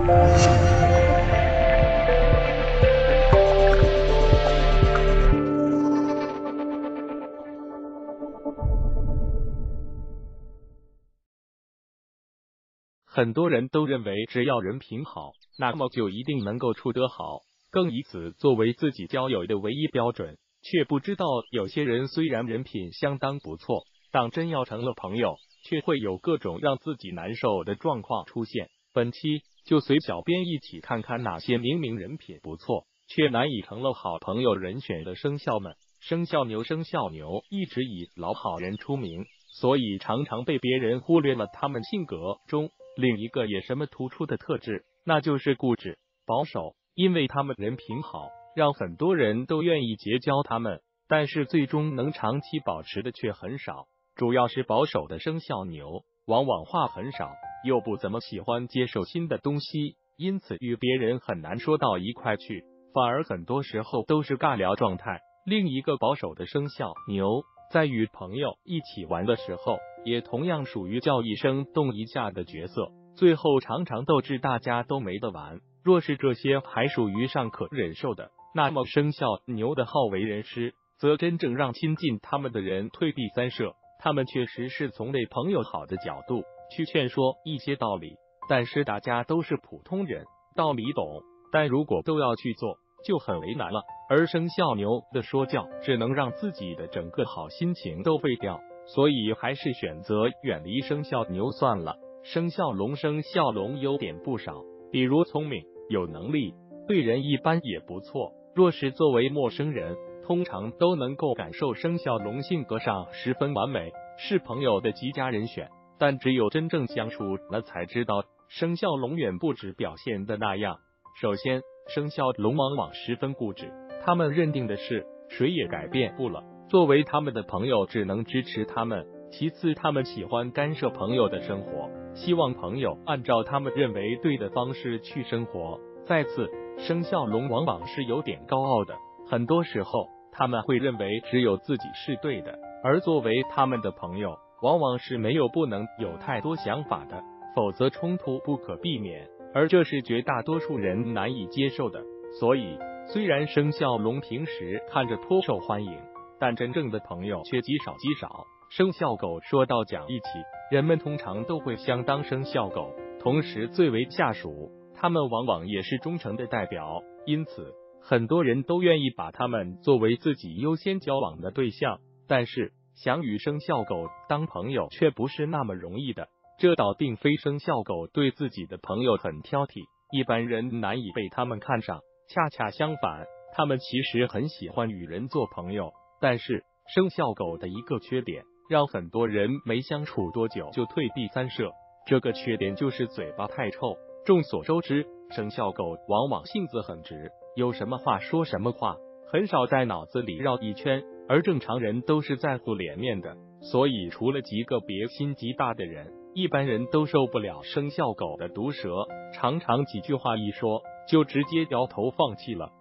很多人都认为只要人品好，那么就一定能够处得好，更以此作为自己交友的唯一标准，却不知道有些人虽然人品相当不错，当真要成了朋友，却会有各种让自己难受的状况出现。本期就随小编一起看看哪些明明人品不错，却难以成了好朋友人选的生肖们。生肖牛一直以老好人出名，所以常常被别人忽略了他们性格中另一个也什么突出的特质，那就是固执保守。因为他们人品好，让很多人都愿意结交他们，但是最终能长期保持的却很少。主要是保守的生肖牛往往话很少，又不怎么喜欢接受新的东西，因此与别人很难说到一块去，反而很多时候都是尬聊状态。另一个保守的生肖牛在与朋友一起玩的时候，也同样属于叫一声动一下的角色，最后常常斗志大家都没得玩。若是这些还属于尚可忍受的，那么生肖牛的好为人师，则真正让亲近他们的人退避三舍。他们确实是从为朋友好的角度去劝说一些道理，但是大家都是普通人，道理懂，但如果都要去做，就很为难了。而生肖牛的说教只能让自己的整个好心情都废掉，所以还是选择远离生肖牛算了。生肖龙优点不少，比如聪明有能力，对人一般也不错，若是作为陌生人，通常都能够感受生肖龙性格上十分完美，是朋友的极佳人选。但只有真正相处了才知道，生肖龙远不止表现的那样。首先，生肖龙往往十分固执，他们认定的事谁也改变不了，作为他们的朋友只能支持他们。其次，他们喜欢干涉朋友的生活，希望朋友按照他们认为对的方式去生活。再次，生肖龙往往是有点高傲的，很多时候他们会认为只有自己是对的，而作为他们的朋友，往往是不能有太多想法的，否则冲突不可避免，而这是绝大多数人难以接受的。所以，虽然生肖龙平时看着颇受欢迎，但真正的朋友却极少。生肖狗说到讲义气，人们通常都会相当生肖狗，同时最为下属，他们往往也是忠诚的代表，因此很多人都愿意把他们作为自己优先交往的对象。但是想与生肖狗当朋友却不是那么容易的，这倒并非生肖狗对自己的朋友很挑剔，一般人难以被他们看上，恰恰相反，他们其实很喜欢与人做朋友。但是生肖狗的一个缺点，让很多人没相处多久就退避三舍，这个缺点就是嘴巴太臭。众所周知，生肖狗往往性子很直，有什么话说什么话，很少在脑子里绕一圈，而正常人都是在乎脸面的，所以除了极个别心极大的人，一般人都受不了生肖狗的毒舌，常常几句话一说就直接摇头放弃了。